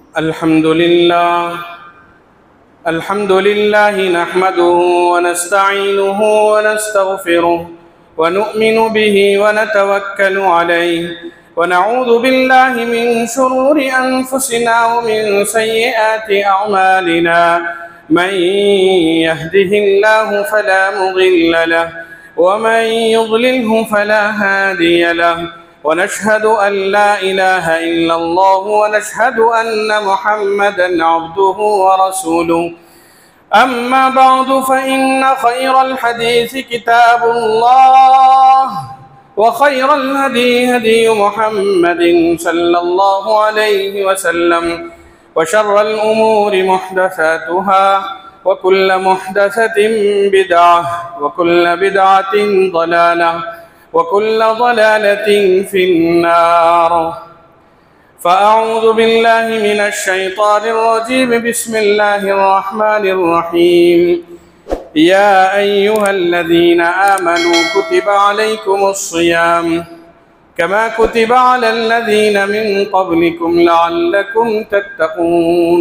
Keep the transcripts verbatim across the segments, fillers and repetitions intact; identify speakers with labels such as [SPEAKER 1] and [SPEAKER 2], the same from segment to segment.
[SPEAKER 1] अल्हम्दुलिल्लाह अल्हम्दुलिल्लाह नहमदुहु व नस्तईनुहु व नस्तगफिरुहु व नु'मिनु बिही व नतवक्कलु अलैहि व नऊज़ु बिल्लाहि मिन शुरूरि अनफुसिना व मिन सय्यिआति अअमालिना मन यहदिहिल्लाहु फला मुदिल्ल लहु व मन युद्लिलहु फला हादिय लहु व नशहदु अन ला इलाहा इल्लल्लाह व नशहदु अन्न मुहम्मदन अब्दुहु व रसूलुहु अम्मा बअदु फ़इन्न ख़ैरल हदीस किताबुल्लाह व ख़ैरल हदी हदी मुहम्मदिन सल्लल्लाहु अलैहि वसल्लम व शर्रल उमूरि मुहदसातुहा व कुल्ल मुहदसतिन बिदअह व कुल्ल बिदअतिन ज़लालह व कुल्ल ज़लालतिन फिन्नार। फ़अऊज़ु बिल्लाहि मिनश शैतानिर रजीम बिस्मिल्लाहिर रहमानिर रहीम। या अय्युहल्लज़ीना आमनू कुतिबा अलैकुमुस सियाम कमा कुतिबा अलल्लज़ीना मिन क़ब्लिकुम लअल्लकुम तत्तक़ून।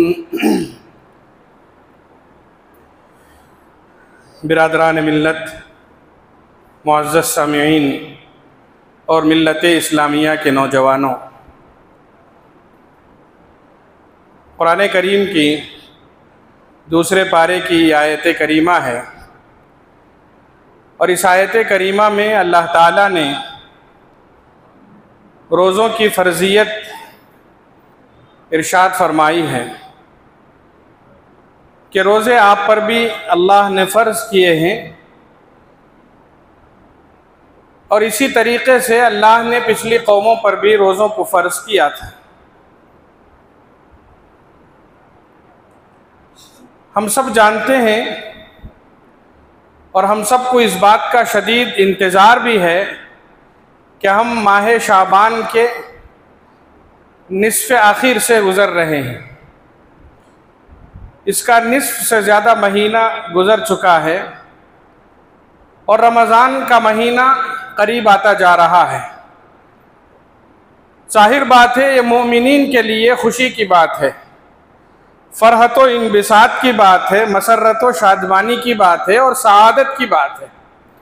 [SPEAKER 1] बिरादरान मिल्लत, मुअज़्ज़ज़ सामिईन और मिल्लत-ए-इस्लामिया के नौजवानों, कुरान करीम की दूसरे पारे की आयत करीमा है और इस आयत करीमा में अल्लाह ताला ने रोज़ों की फ़र्ज़ियत इरशाद फरमाई है कि रोज़े आप पर भी अल्लाह ने फ़र्ज़ किए हैं और इसी तरीक़े से अल्लाह ने पिछली कौमों पर भी रोज़ों को फ़र्ज़ किया था। हम सब जानते हैं और हम सबको इस बात का शदीद इंतज़ार भी है कि हम माह शाबान के निस्फ़ आखिर से गुज़र रहे हैं। इसका निस्फ़ से ज़्यादा महीना गुज़र चुका है और रमज़ान का महीना करीब आता जा रहा है। ज़ाहिर बात है, ये मोमिनीन के लिए खुशी की बात है, फ़रहत व इंबिसात की बात है, मसरत व शादमानी की बात है और सआदत की बात है।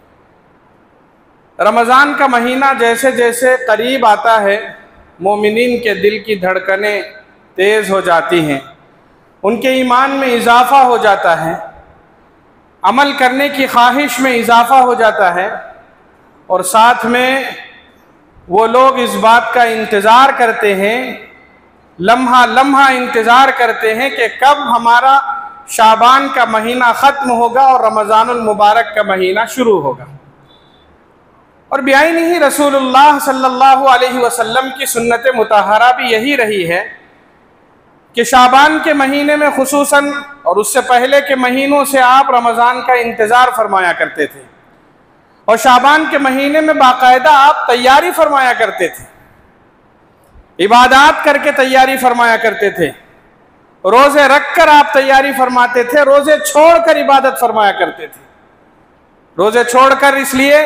[SPEAKER 1] रमज़ान का महीना जैसे जैसे करीब आता है, मोमिनीन के दिल की धड़कनें तेज़ हो जाती हैं, उनके ईमान में इजाफ़ा हो जाता है, अमल करने की ख्वाहिश में इजाफ़ा हो जाता है और साथ में वो लोग इस बात का इंतज़ार करते हैं, लम्हा लम्हा इंतज़ार करते हैं कि कब हमारा शाबान का महीना ख़त्म होगा और रमज़ानुल मुबारक का महीना शुरू होगा। और बेआईन ही रसूलुल्लाह सल्लल्लाहु अलैहि वसल्लम की सुन्नत मुतहरा भी यही रही है कि शाबान के महीने में खुसूसन और उससे पहले के महीनों से आप रमज़ान का इंतज़ार फरमाया करते थे और शाबान के महीने में बाकायदा आप तैयारी फरमाया करते थे, इबादात करके तैयारी फरमाया करते थे, रोज़े रख कर आप तैयारी फरमाते थे, रोज़े छोड़कर इबादत फरमाया करते थे। रोज़े छोड़कर इसलिए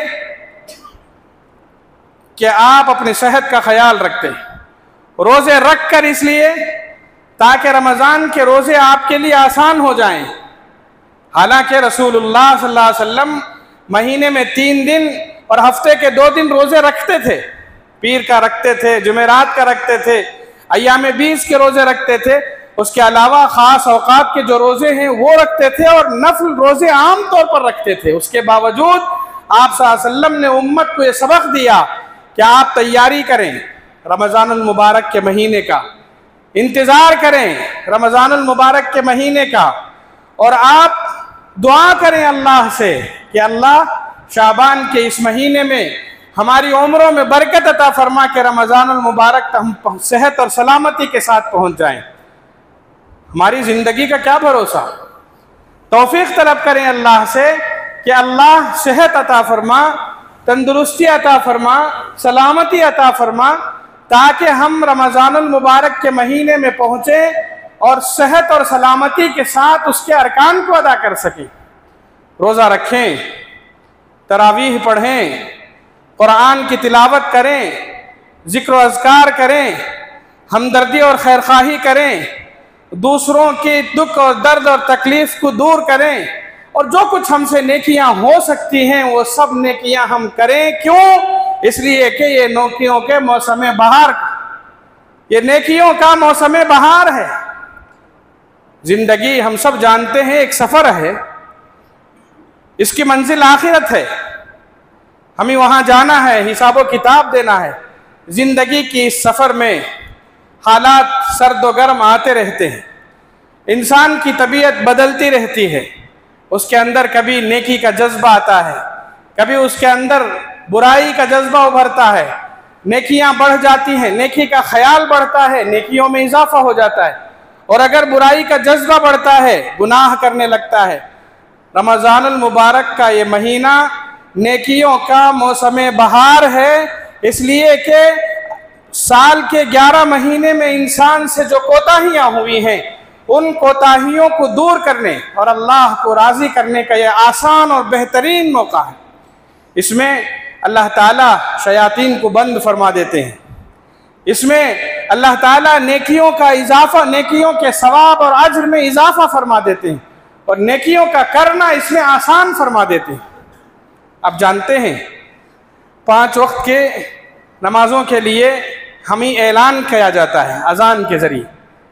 [SPEAKER 1] कि आप अपनी सेहत का ख्याल रखते हैं, रोज़े रख कर इसलिए ताकि रमज़ान के रोज़े आपके लिए आसान हो जाएं। हालांकि रसूलुल्लाह सल्लल्लाहु अलैहि वसल्लम महीने में तीन दिन और हफ्ते के दो दिन रोज़े रखते थे, पीर का रखते थे, जुमेरात का रखते थे, अय्याम बीस के रोज़े रखते थे। उसके अलावा ख़ास औक़ात के जो रोज़े हैं वो रखते थे और नफल रोज़े आम तौर पर रखते थे। उसके बावजूद आप सल्लल्लाहु अलैहि वसल्लम ने उम्मत को ये सबक दिया कि आप तैयारी करें रमज़ानुल मुबारक के महीने का, इंतज़ार करें रमज़ानुल मुबारक के महीने का और आप दुआ करें अल्लाह से कि अल्लाह शाबान के इस महीने में हमारी उम्रों में बरकत अता फरमा के रमज़ानुल मुबारक तक हम सेहत और सलामती के साथ पहुँच जाएं। हमारी ज़िंदगी का क्या भरोसा, तौफीक तलब करें अल्लाह से कि अल्लाह सेहत अता फरमा, तंदुरुस्ती अता फरमा, सलामती अता फरमा, ताकि हम रमज़ानुल मुबारक के महीने में पहुँचें और सेहत और सलामती के साथ उसके अरकान को अदा कर सकें। रोज़ा रखें, तरावीह पढ़ें, कुरान की तिलावत करें, ज़िक्र व अज़कार करें, हमदर्दी और खैरखाही करें, दूसरों के दुख और दर्द और तकलीफ को दूर करें, और जो कुछ हमसे नेकियां हो सकती हैं वो सब नेकियां हम करें। क्यों? इसलिए कि ये नेकियों के मौसम बहार, ये नेकियों का मौसम बहार है। जिंदगी हम सब जानते हैं एक सफर है, इसकी मंजिल आखिरत है, हमें वहां जाना है, हिसाबो किताब देना है। जिंदगी की इस सफर में हालात सर्द व गर्म आते रहते हैं, इंसान की तबीयत बदलती रहती है, उसके अंदर कभी नेकी का जज्बा आता है, कभी उसके अंदर बुराई का जज्बा उभरता है, नेकियां बढ़ जाती हैं, नेकी का ख्याल बढ़ता है, नेकियों में इजाफा हो जाता है, और अगर बुराई का जज्बा बढ़ता है गुनाह करने लगता है। रमज़ानुल मुबारक का ये महीना नेकियों का मौसम बहार है, इसलिए कि साल के ग्यारह महीने में इंसान से जो कोताहियाँ हुई हैं उन कोताहियों को दूर करने और अल्लाह को राज़ी करने का यह आसान और बेहतरीन मौका है। इसमें अल्लाह ताला शयातीन को बंद फरमा देते हैं, इसमें अल्लाह ताला नेकियों का इजाफा, नेकियों के सवाब और अज्र में इजाफा फरमा देते हैं, और नेकियों का करना इसमें आसान फरमा देते हैं। अब जानते हैं पांच वक्त के नमाजों के लिए हमें ऐलान किया जाता है अजान के जरिए।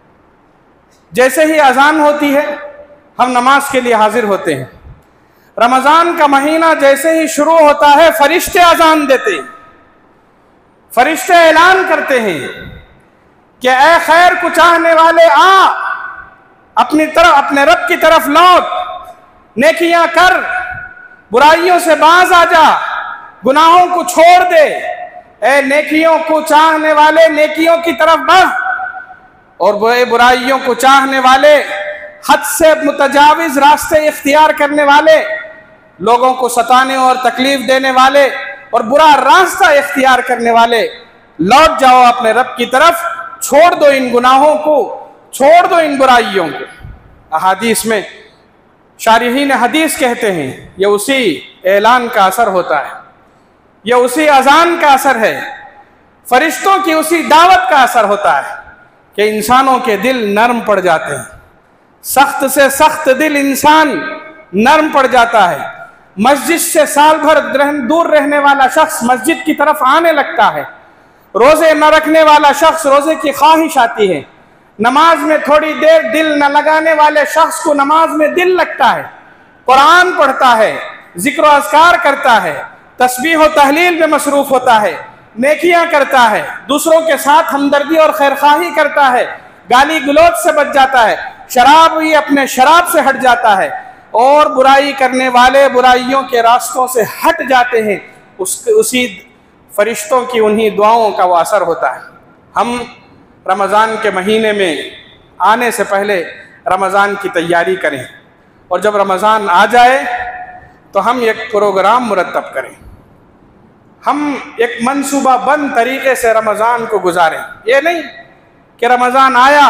[SPEAKER 1] जैसे ही अजान होती है हम नमाज के लिए हाजिर होते हैं। रमज़ान का महीना जैसे ही शुरू होता है फरिश्ते अजान देते हैं, फरिश्ते ऐलान करते हैं कि ए खैर को चाहने वाले आ, अपनी तरफ, अपने रब की तरफ लौट, नेकियां कर, बुराइयों से बाज आ जा, गुनाहों को छोड़ दे। ए नेकियों को चाहने वाले नेकियों की तरफ बढ़, और बुरे बुराइयों को चाहने वाले, हद से मुतजाविज रास्ते इख्तियार करने वाले, लोगों को सताने और तकलीफ देने वाले और बुरा रास्ता इख्तियार करने वाले, लौट जाओ अपने रब की तरफ, छोड़ दो इन गुनाहों को, छोड़ दो इन बुराइयों को। अहादीस में शारिहीन हदीस कहते हैं यह उसी ऐलान का असर होता है, यह उसी अजान का असर है, फरिश्तों की उसी दावत का असर होता है कि इंसानों के दिल नरम पड़ जाते हैं। सख्त से सख्त दिल इंसान नरम पड़ जाता है। मस्जिद से साल भर दूर रहने वाला शख्स मस्जिद की तरफ आने लगता है। रोजे न रखने वाला शख्स रोजे की ख्वाहिश आती है। नमाज में थोड़ी देर दिल न लगाने वाले शख्स को नमाज में दिल लगता है। कुरान पढ़ता है, जिक्र अस्कार करता है, तस्बीह और तहलील में मसरूफ होता है, नेकियां करता है, दूसरों के साथ हमदर्दी और खैरखाही करता है, गाली गलौज से बच जाता है, शराब ही अपने शराब से हट जाता है, और बुराई करने वाले बुराइयों के रास्तों से हट जाते हैं। उस उसी फरिश्तों की उन्हीं दुआओं का वो असर होता है। हम रमज़ान के महीने में आने से पहले रमज़ान की तैयारी करें, और जब रमज़ान आ जाए तो हम एक प्रोग्राम मुरतब करें, हम एक मनसूबा बंद तरीके से रमज़ान को गुजारें। ये नहीं कि रमज़ान आया,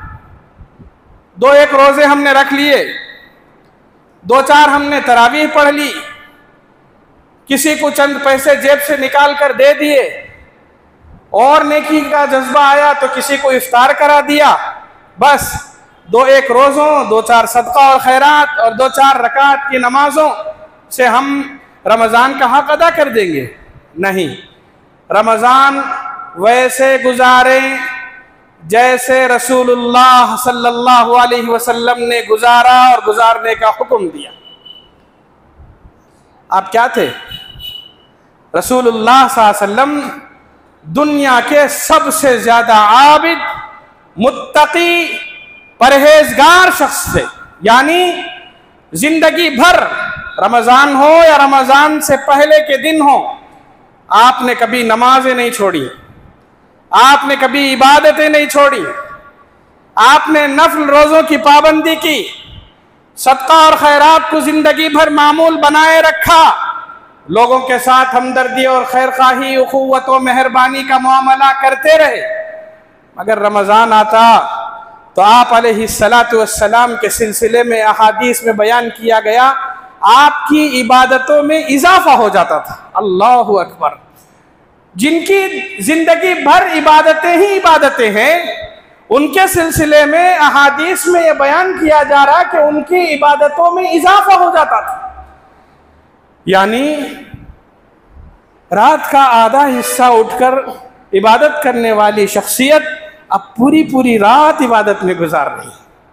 [SPEAKER 1] दो एक रोज़े हमने रख लिए, दो चार हमने तरावीह पढ़ ली, किसी को चंद पैसे जेब से निकाल कर दे दिए, और नेकी का जज्बा आया तो किसी को इफ्तार करा दिया, बस दो एक रोज़ों, दो चार सदका और खैरात और दो चार रकात की नमाजों से हम रमज़ान का हक अदा कर देंगे। नहीं, रमज़ान वैसे गुजारें जैसे रसूलुल्लाह सल्लल्लाहु अलैहि वसल्लम ने गुजारा और गुजारने का हुक्म दिया। आप क्या थे? रसूलुल्लाह सल्लल्लाहु अलैहि वसल्लम दुनिया के सबसे ज्यादा आबिद, मुत्तकी, परहेजगार शख्स थे। यानी जिंदगी भर रमज़ान हो या रमज़ान से पहले के दिन हो, आपने कभी नमाजें नहीं छोड़ी, आपने कभी इबादतें नहीं छोड़ी, आपने नफल रोज़ों की पाबंदी की, सदका और खैरात को जिंदगी भर मामूल बनाए रखा, लोगों के साथ हमदर्दी और खैरखाही, उखुव्वत और मेहरबानी का मुआमला करते रहे। मगर रमज़ान आता तो आप अलैहिस्सलातु वस्सलाम के सिलसिले में अहादीस में बयान किया गया, आपकी इबादतों में इजाफा हो जाता था। अल्लाहु अकबर। जिनकी जिंदगी भर इबादतें ही इबादतें हैं, उनके सिलसिले में अहादीस में यह बयान किया जा रहा कि उनकी इबादतों में इजाफा हो जाता था, यानी रात का आधा हिस्सा उठकर इबादत करने वाली शख्सियत अब पूरी पूरी रात इबादत में गुजार रही।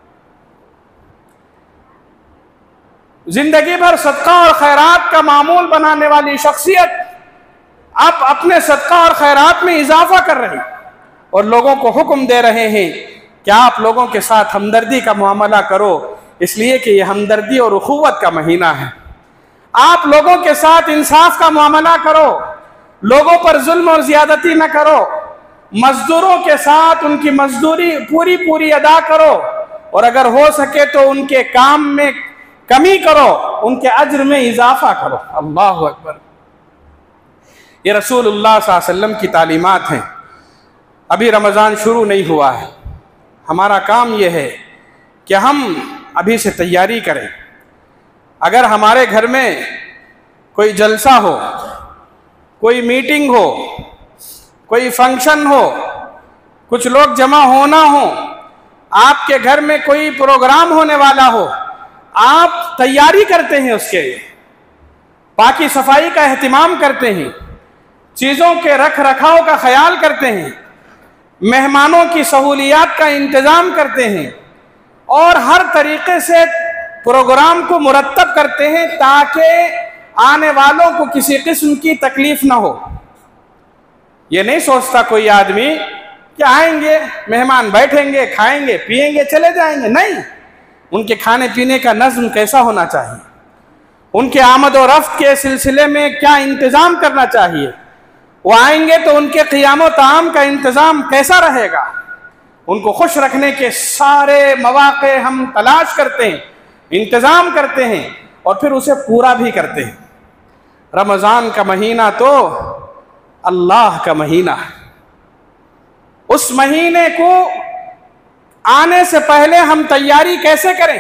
[SPEAKER 1] जिंदगी भर सदका और खैरात का मामूल बनाने वाली शख्सियत अब अपने सदका और खैरात में इजाफा कर रही और लोगों को हुक्म दे रहे हैं कि आप लोगों के साथ हमदर्दी का मुआमला करो, इसलिए कि यह हमदर्दी और उखुवत का महीना है। आप लोगों के साथ इंसाफ का मुआमला करो, लोगों पर जुल्म और ज्यादती न करो, मजदूरों के साथ उनकी मजदूरी पूरी पूरी अदा करो और अगर हो सके तो उनके काम में कमी करो, उनके अज्र में इजाफा करो। अल्लाह अकबर। ये रसूलुल्लाह सल्लल्लाहु अलैहि वसल्लम की तालीमात हैं। अभी रमज़ान शुरू नहीं हुआ है, हमारा काम यह है कि हम अभी से तैयारी करें। अगर हमारे घर में कोई जलसा हो, कोई मीटिंग हो, कोई फंक्शन हो, कुछ लोग जमा होना हो, आपके घर में कोई प्रोग्राम होने वाला हो, आप तैयारी करते हैं, उसके पाकी सफाई का एहतिमाम करते हैं, चीज़ों के रख रखाव का ख्याल करते हैं, मेहमानों की सहूलियात का इंतज़ाम करते हैं और हर तरीके से प्रोग्राम को मुरतब करते हैं ताकि आने वालों को किसी किस्म की तकलीफ ना हो। ये नहीं सोचता कोई आदमी कि आएंगे मेहमान, बैठेंगे, खाएंगे, पिएंगे, चले जाएंगे। नहीं, उनके खाने पीने का नज़्म कैसा होना चाहिए, उनके आमद और रफ्त के सिलसिले में क्या इंतज़ाम करना चाहिए, वो आएंगे तो उनके क़ियाम ताम का इंतज़ाम कैसा रहेगा, उनको खुश रखने के सारे मौक़े हम तलाश करते हैं, इंतज़ाम करते हैं और फिर उसे पूरा भी करते हैं। रमज़ान का महीना तो अल्लाह का महीना है। उस महीने को आने से पहले हम तैयारी कैसे करें?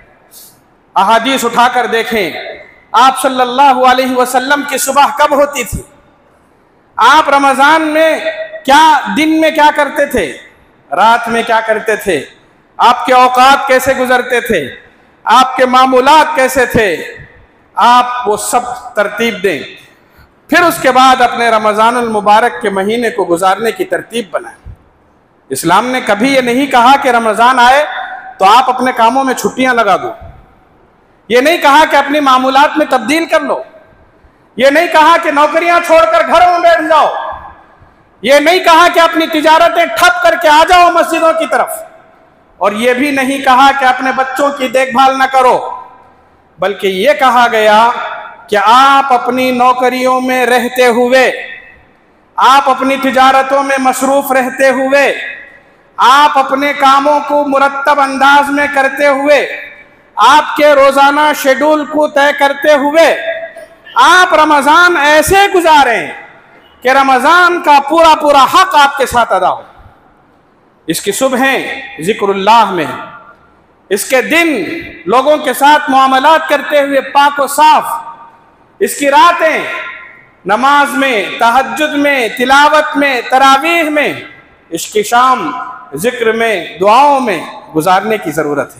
[SPEAKER 1] अहादीस उठाकर देखें, आप सल्लल्लाहु अलैहि वसल्लम की सुबह कब होती थी, आप रमज़ान में क्या, दिन में क्या करते थे, रात में क्या करते थे, आपके औकात कैसे गुजरते थे, आपके मामूलात कैसे थे, आप वो सब तरतीब दें। फिर उसके बाद अपने रमज़ानुल मुबारक के महीने को गुजारने की तरतीब बनाएं। इस्लाम ने कभी ये नहीं कहा कि रमज़ान आए तो आप अपने कामों में छुट्टियां लगा दो, ये नहीं कहा कि अपनी मामूलात में तब्दील कर लो, ये नहीं कहा कि नौकरियां छोड़कर घरों में बैठ जाओ, ये नहीं कहा कि अपनी तिजारतें ठप करके आ जाओ मस्जिदों की तरफ, और ये भी नहीं कहा कि अपने बच्चों की देखभाल न करो, बल्कि ये कहा गया कि आप अपनी नौकरियों में रहते हुए, आप अपनी तिजारतों में मसरूफ रहते हुए, आप अपने कामों को मुरत्तब अंदाज में करते हुए, आपके रोजाना शेड्यूल को तय करते हुए आप रमज़ान ऐसे गुजारें कि रमज़ान का पूरा पूरा हक आपके साथ अदा हो। इसकी सुबहें जिक्रुल्लाह में, इसके दिन लोगों के साथ मुआमलात करते हुए पाक व साफ, इसकी रातें नमाज में, तहज्जुद में, तिलावत में, तरावीह में, इसकी शाम जिक्र में, दुआओं में गुजारने की ज़रूरत है।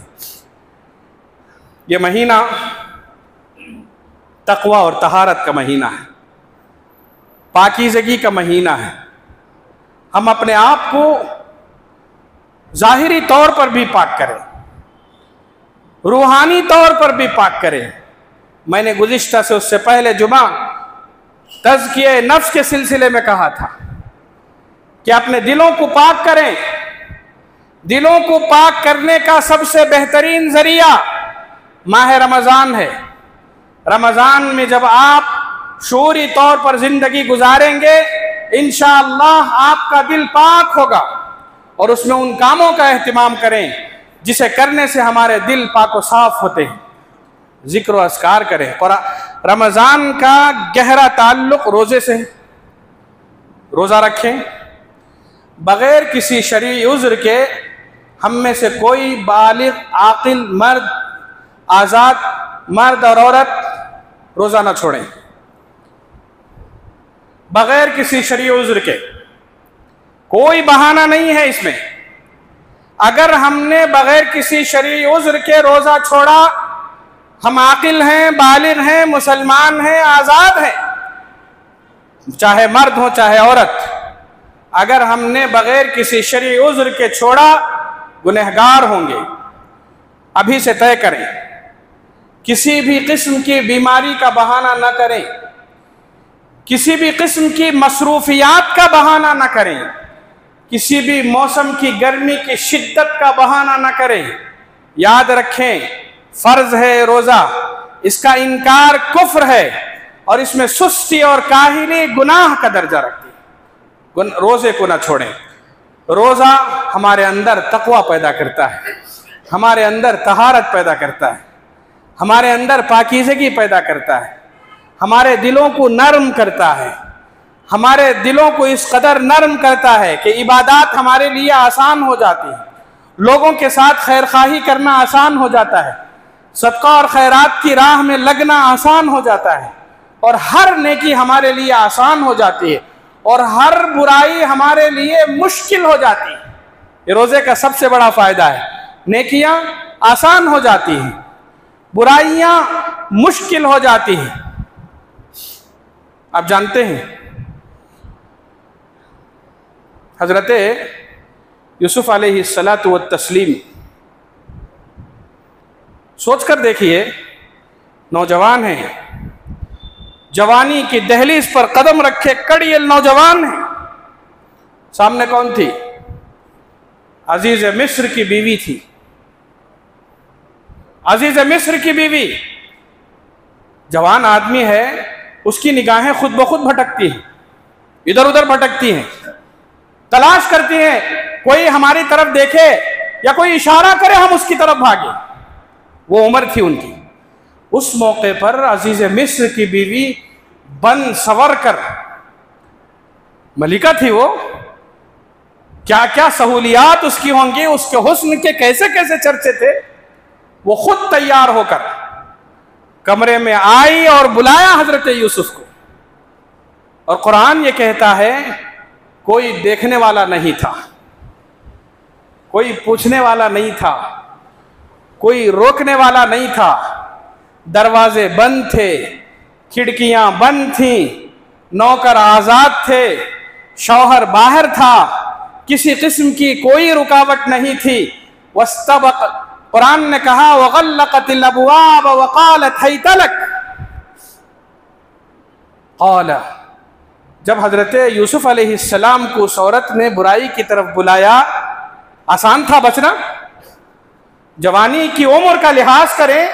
[SPEAKER 1] यह महीना तक़वा और तहारत का महीना है, पाकीज़गी का महीना है। हम अपने आप को ज़ाहिरी तौर पर भी पाक करें, रूहानी तौर पर भी पाक करें। मैंने गुज़िश्ता से उससे पहले जुमा तज़किये नफ्स के सिलसिले में कहा था कि अपने दिलों को पाक करें। दिलों को पाक करने का सबसे बेहतरीन ज़रिया माह रमज़ान है। रमज़ान में जब आप शूरी तौर पर ज़िंदगी गुजारेंगे, इंशाअल्लाह आपका दिल पाक होगा और उसमें उन कामों का एहतिमाम करें जिसे करने से हमारे दिल पाक व साफ होते हैं। जिक्र व अस्कार करें। और रमज़ान का गहरा ताल्लुक़ रोज़े से है। रोज़ा रखें, बग़ैर किसी शरई उज़्र के हम में से कोई बालिग़ आक़िल मर्द, आज़ाद मर्द और औरत रोज़ा ना छोड़ें, बग़ैर किसी शरई उज़्र के। कोई बहाना नहीं है इसमें। अगर हमने बगैर किसी शरई उज़्र के रोज़ा छोड़ा, हम आकिल हैं, बालिग हैं, मुसलमान हैं, आज़ाद हैं, चाहे मर्द हो चाहे औरत, अगर हमने बगैर किसी शरई उज़्र के छोड़ा गुनहगार होंगे। अभी से तय करें, किसी भी किस्म की बीमारी का बहाना न करें, किसी भी किस्म की मसरूफियात का बहाना न करें, किसी भी मौसम की गर्मी की शिद्दत का बहाना न करें। याद रखें, फर्ज है रोज़ा, इसका इनकार कुफ्र है और इसमें सुस्ती और काहिली गुनाह का दर्जा रखती है। रोज़े को न छोड़ें। रोज़ा हमारे अंदर तक़वा पैदा करता है, हमारे अंदर तहारत पैदा करता है, हमारे अंदर पाकीज़गी पैदा करता है, हमारे दिलों को नर्म करता है, हमारे दिलों को इस कदर नर्म करता है कि इबादत हमारे लिए आसान हो जाती है, लोगों के साथ खैर खाही करना आसान हो जाता है, सदका और खैरात की राह में लगना आसान हो जाता है, और हर नेकी हमारे लिए आसान हो जाती है और हर बुराई हमारे लिए मुश्किल हो जाती है। ये रोज़े का सबसे बड़ा फ़ायदा है। नेकियां आसान हो जाती हैं, बुराइयां मुश्किल हो जाती हैं। आप जानते हैं हज़रत यूसुफ अलैहिस्सलातु व तस्लीम, सोच कर देखिए, नौजवान हैं, जवानी की दहलीज पर कदम रखे कड़ियल नौजवान हैं। सामने कौन थी? अजीज मिस्र की बीवी थी। अजीज मिस्र की बीवी, जवान आदमी है, उसकी निगाहें खुद ब खुद भटकती हैं, इधर उधर भटकती हैं, तलाश करती हैं कोई हमारी तरफ देखे या कोई इशारा करे हम उसकी तरफ भागे। वो उम्र थी उनकी। उस मौके पर अजीज मिस्र की बीवी बन सवर कर, मलिका थी वो, क्या क्या सहूलियात उसकी होंगी, उसके हुस्न के कैसे कैसे चर्चे थे, वो खुद तैयार होकर कमरे में आई और बुलाया हजरत यूसुफ को। और कुरान ये कहता है कोई देखने वाला नहीं था, कोई पूछने वाला नहीं था, कोई रोकने वाला नहीं था। दरवाजे बंद थे, खिड़कियां बंद थीं, नौकर आजाद थे, शौहर बाहर था, किसी किस्म की कोई रुकावट नहीं थी। वस्तबक, कुरान ने कहा वगल्लक़तिल अबवाब वक़ालत हैत लक। क़ाल, जब हजरत यूसुफ अलैहिस्सलाम को उस औरत ने बुराई की तरफ बुलाया, आसान था बचना? जवानी की उम्र का लिहाज करें,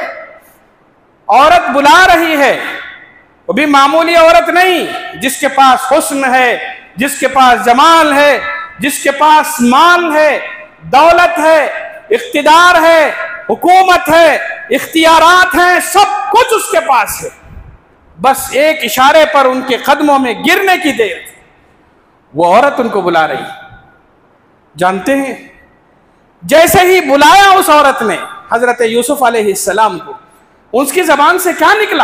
[SPEAKER 1] औरत बुला रही है, वो भी मामूली औरत नहीं, जिसके पास हुस्न है, जिसके पास जमाल है, जिसके पास माल है, दौलत है, इख्तिदार है, हुकूमत है, इख्तियारात हैं, सब कुछ उसके पास है। बस एक इशारे पर उनके कदमों में गिरने की देर थी। वो औरत उनको बुला रही। जानते हैं, जैसे ही बुलाया उस औरत ने हजरत यूसुफ अलैहिस्सलाम को, उसकी जबान से क्या निकला?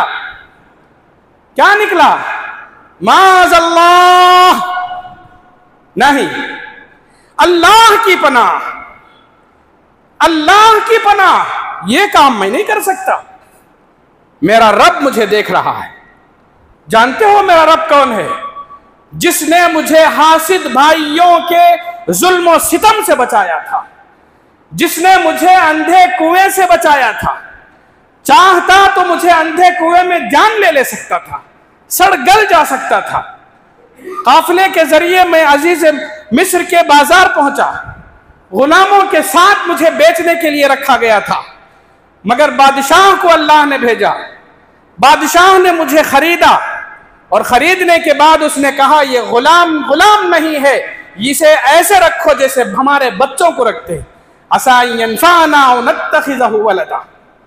[SPEAKER 1] क्या निकला? माज़अल्लाह, नहीं, अल्लाह की पनाह, अल्लाह की पनाह, ये काम मैं नहीं कर सकता, मेरा रब मुझे देख रहा है। जानते हो मेरा रब कौन है? जिसने मुझे हासिद भाइयों के जुल्म और सितम से बचाया था, जिसने मुझे अंधे कुएं से बचाया था। चाहता तो मुझे अंधे कुएं में जान ले ले सकता था, सड़ गल जा सकता था। काफिले के जरिए मैं अजीज मिस्र के बाजार पहुंचा, गुलामों के साथ मुझे बेचने के लिए रखा गया था, मगर बादशाह को अल्लाह ने भेजा, बादशाह ने मुझे खरीदा, और खरीदने के बाद उसने कहा ये गुलाम गुलाम नहीं है, इसे ऐसे रखो जैसे हमारे बच्चों को रखते हैं। असा यनफाना औ नत्तखिज़हु वलदा।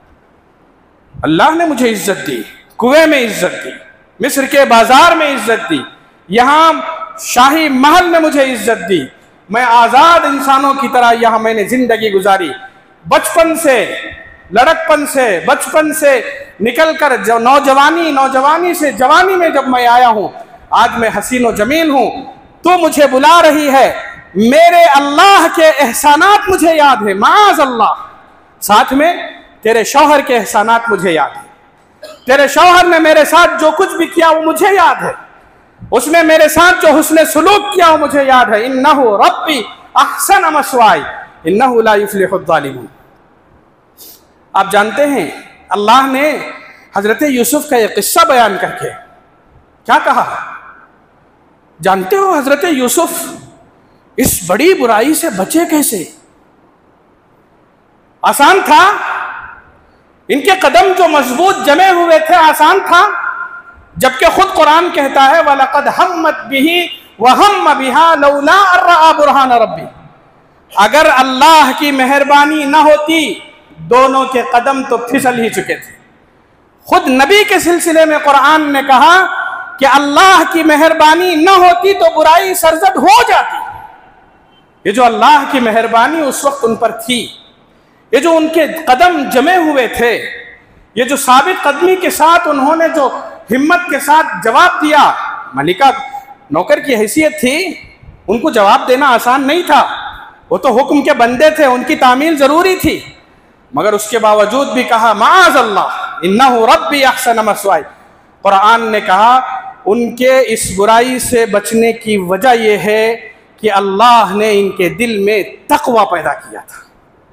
[SPEAKER 1] अल्लाह ने मुझे इज्जत दी, कुएं में इज्जत दी, मिस्र के बाजार में इज्जत दी, यहाँ शाही महल में मुझे इज्जत दी। मैं आज़ाद इंसानों की तरह यहाँ मैंने जिंदगी गुजारी। बचपन से, लड़कपन से, बचपन से निकल कर जो नौजवानी, नौजवानी से जवानी में जब मैं आया हूँ, आज मैं हसीन व जमील हूँ। तू मुझे बुला रही है, मेरे अल्लाह के एहसानात मुझे याद है, माज़ अल्लाह, साथ में तेरे शौहर के एहसानात मुझे याद है, तेरे शौहर ने मेरे साथ जो कुछ भी किया वो मुझे याद है, उसने मेरे साथ जो हुस्ने सुलूक किया वो मुझे याद है। इन्नहु रब्बी अहसन मस्वाई इन्नहु ला युफ्लिहुज़ ज़ालिमून। आप जानते हैं अल्लाह ने हजरत यूसुफ का एक किस्सा बयान करके क्या कहा? जानते हो हजरत यूसुफ इस बड़ी बुराई से बचे कैसे? आसान था, इनके कदम जो मजबूत जमे हुए थे, आसान था, जबकि खुद कुरान कहता है वलक़द हम्मत बिही वहम्म बिहा लौला अन रआ बुरहान रब्बी। अगर अल्लाह की मेहरबानी न होती दोनों के कदम तो फिसल ही चुके थे। खुद नबी के सिलसिले में कुरान ने कहा कि अल्लाह की मेहरबानी न होती तो बुराई सरजद हो जाती। ये जो अल्लाह की मेहरबानी उस वक्त उन पर थी, ये जो उनके कदम जमे हुए थे, ये जो साबित कदमी के साथ उन्होंने जो हिम्मत के साथ जवाब दिया, मलिका नौकर की हैसियत थी, उनको जवाब देना आसान नहीं था, वो तो हुक्म के बंदे थे, उनकी तामील जरूरी थी, मगर उसके बावजूद भी कहा माज़ अल्लाह इन्नहु रब्बी अहसन मस्वाई। कुरान ने कहा उनके इस बुराई से बचने की वजह यह है कि अल्लाह ने इनके दिल में तकवा पैदा किया था।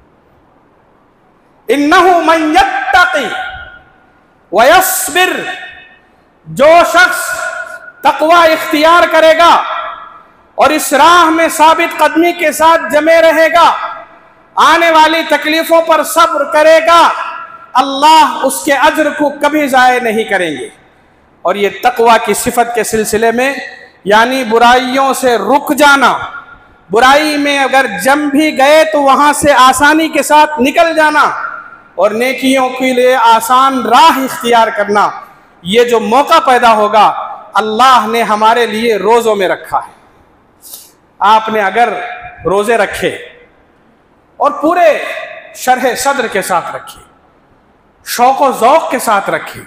[SPEAKER 1] इन्नहु मन यत्तक़ी व यस्बिर, जो शख्स तकवा इख्तियार करेगा और इस राह में साबित कदमी के साथ जमे रहेगा, आने वाली तकलीफों पर सब्र करेगा, अल्लाह उसके अज्र को कभी ज़ाय नहीं करेंगे। और ये तकवा की सिफत के सिलसिले में यानी बुराइयों से रुक जाना, बुराई में अगर जम भी गए तो वहाँ से आसानी के साथ निकल जाना और नेकियों के लिए आसान राह इख्तियार करना, ये जो मौका पैदा होगा अल्लाह ने हमारे लिए रोज़ों में रखा है। आपने अगर रोज़े रखे और पूरे शरह सद्र के साथ रखे, शौक़ व ज़ौक़ के साथ रखे,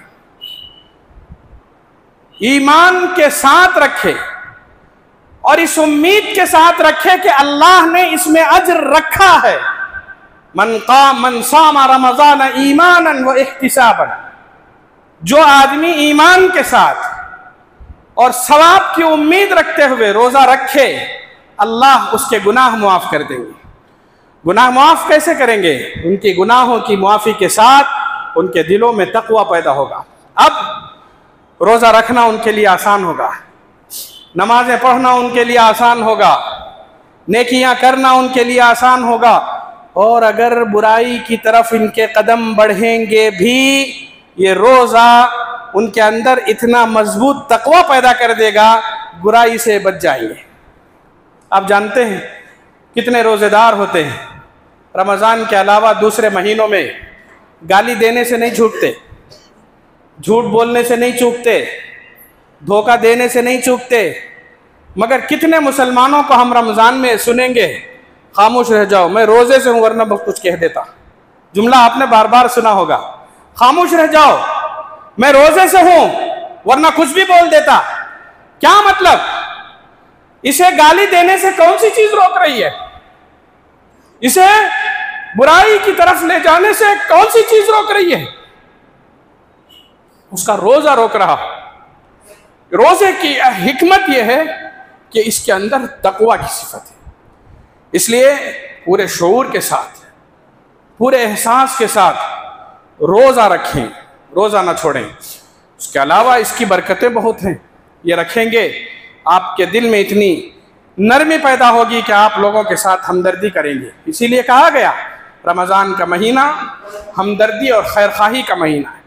[SPEAKER 1] ईमान के साथ रखे और इस उम्मीद के साथ रखे कि अल्लाह ने इसमें अज्र रखा है। मन क़ाम मन सामा रमज़ान ईमानन व इह्तिसाबन, जो आदमी ईमान के साथ और सवाब की उम्मीद रखते हुए रोज़ा रखे, अल्लाह उसके गुनाह मुआफ़ कर देंगे। गुनाह मुआफ़ कैसे करेंगे? उनके गुनाहों की मुआफ़ी के साथ उनके दिलों में तक़वा पैदा होगा। अब रोज़ा रखना उनके लिए आसान होगा, नमाजें पढ़ना उनके लिए आसान होगा, नेकियां करना उनके लिए आसान होगा, और अगर बुराई की तरफ इनके कदम बढ़ेंगे भी, ये रोज़ा उनके अंदर इतना मजबूत तक़वा पैदा कर देगा, बुराई से बच जाएंगे। आप जानते हैं कितने रोज़ेदार होते हैं रमज़ान के अलावा दूसरे महीनों में गाली देने से नहीं छूटते, झूठ बोलने से नहीं चूकते, धोखा देने से नहीं चूकते, मगर कितने मुसलमानों को हम रमज़ान में सुनेंगे खामोश रह जाओ, मैं रोज़े से हूँ वरना बहुत कुछ कह देता। जुमला आपने बार बार सुना होगा, खामोश रह जाओ, मैं रोज़े से हूँ वरना कुछ भी बोल देता। क्या मतलब? इसे गाली देने से कौन सी चीज़ रोक रही है? इसे बुराई की तरफ ले जाने से कौन सी चीज़ रोक रही है? उसका रोज़ा रोक रहा। रोज़े की हिकमत यह है कि इसके अंदर तक़वा की सिफत है, इसलिए पूरे शऊर के साथ, पूरे एहसास के साथ रोज़ा रखें, रोज़ा ना छोड़ें। उसके अलावा इसकी बरकतें बहुत हैं, ये रखेंगे आपके दिल में इतनी नरमी पैदा होगी कि आप लोगों के साथ हमदर्दी करेंगे। इसीलिए कहा गया रमज़ान का महीना हमदर्दी और खैरखाही का महीना है।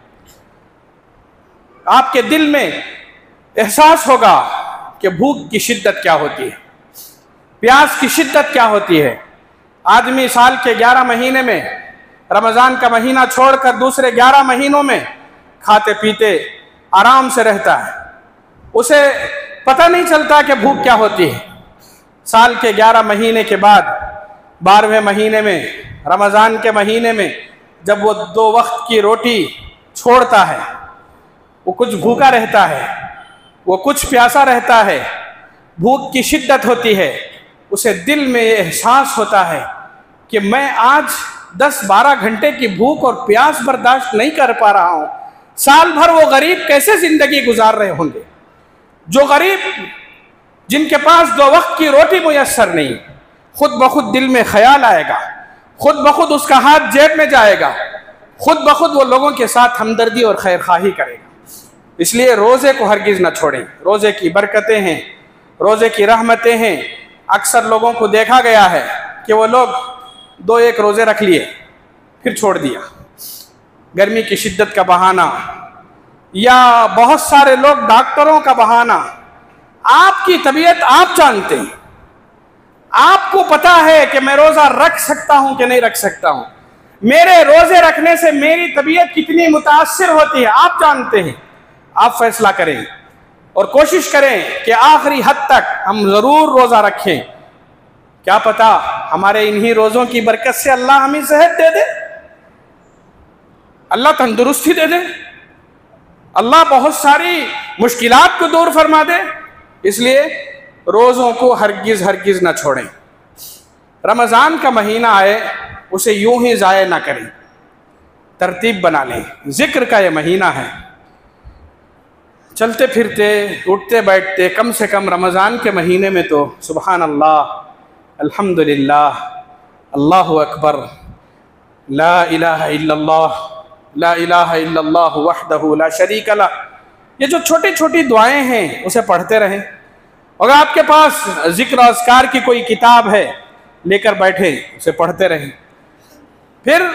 [SPEAKER 1] आपके दिल में एहसास होगा कि भूख की शिद्दत क्या होती है, प्यास की शिद्दत क्या होती है। आदमी साल के ग्यारह महीने में रमज़ान का महीना छोड़कर दूसरे ग्यारह महीनों में खाते पीते आराम से रहता है, उसे पता नहीं चलता कि भूख क्या होती है। साल के ग्यारह महीने के बाद बारहवें महीने में, रमज़ान के महीने में, जब वो दो वक्त की रोटी छोड़ता है, वो कुछ भूखा रहता है, वो कुछ प्यासा रहता है, भूख की शिद्दत होती है, उसे दिल में ये एहसास होता है कि मैं आज दस बारह घंटे की भूख और प्यास बर्दाश्त नहीं कर पा रहा हूँ, साल भर वो गरीब कैसे जिंदगी गुजार रहे होंगे। जो गरीब जिनके पास दो वक्त की रोटी मुयस्सर नहीं, खुद ब खुद दिल में ख्याल आएगा, खुद ब खुद उसका हाथ जेब में जाएगा, खुद ब खुद वो लोगों के साथ हमदर्दी और खैर खाही करेगा। इसलिए रोज़े को हरगिज़ न छोड़ें। रोज़े की बरकतें हैं, रोज़े की रहमतें हैं। अक्सर लोगों को देखा गया है कि वो लोग दो एक रोज़े रख लिए फिर छोड़ दिया, गर्मी की शिद्दत का बहाना, या बहुत सारे लोग डॉक्टरों का बहाना। आपकी तबीयत आप जानते हैं, आपको पता है कि मैं रोज़ा रख सकता हूं कि नहीं रख सकता हूं, मेरे रोज़े रखने से मेरी तबीयत कितनी मुतासिर होती है आप जानते हैं। आप फैसला करें और कोशिश करें कि आखिरी हद तक हम ज़रूर रोज़ा रखें। क्या पता हमारे इन्हीं रोज़ों की बरकत से अल्लाह हमें सेहत दे दे, अल्लाह तंदुरुस्ती दे दे, अल्लाह बहुत सारी मुश्किलात को दूर फरमा दे। इसलिए रोज़ों को हरगिज़ हरगिज़ ना छोड़ें। रमज़ान का महीना आए उसे यूं ही ज़ाया ना करें, तरतीब बना लें। ज़िक्र का ये महीना है, चलते फिरते उठते बैठते कम से कम रमज़ान के महीने में तो सुबहान अल्लाह, अल्हम्दुलिल्लाह, अल्लाहु अकबर, ला इलाहा इल्लल्लाह, ला इलाहा इल्लल्लाह वहदहु ला शरीक लह, ये जो छोटी छोटी दुआएं हैं उसे पढ़ते रहें। अगर आपके पास ज़िक्र अज़कार की कोई किताब है लेकर बैठे, उसे पढ़ते रहें। फिर